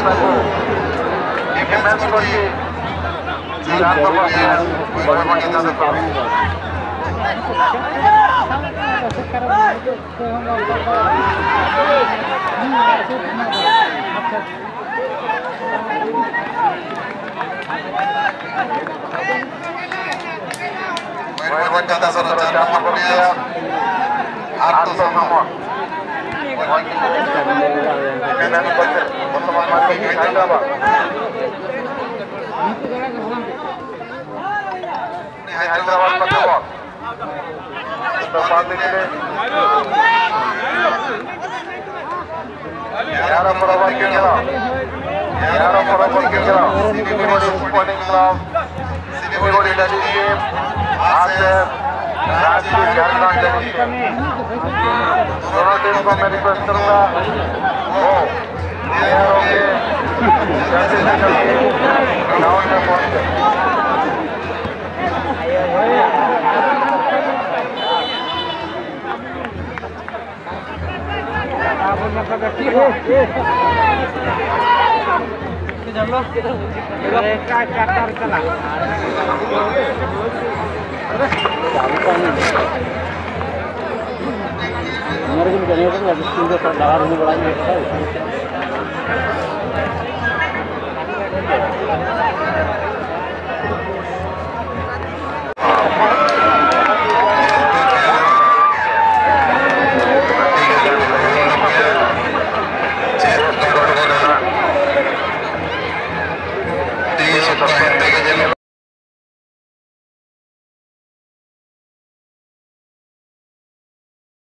Bago. Defense করছি 4 নম্বর player বলমান ইজাজত পাবে বলমান ইজাজত 4 নম্বর player 8 নম্বর defense করছে বর্তমান মাঠে হায়দ্রাবাদ হায়দ্রাবাদ পাঠাবো তো পাঁচ দিকে 11 বরাবর কে গেল 11 বরাবর কে গেল সিভিবডি স্পোর্টিং ক্লাব সিভিবডি ডালিকে আছে राष्ट्रीय झारखंड दोनों टीम को मैं रिक्वेस्ट करूंगा वो प्लेयरों के जल्दी से जल्दी ग्राउंड में पहुंचे हमारे को कहने का है स्कूल का लगा देने बड़ा नहीं है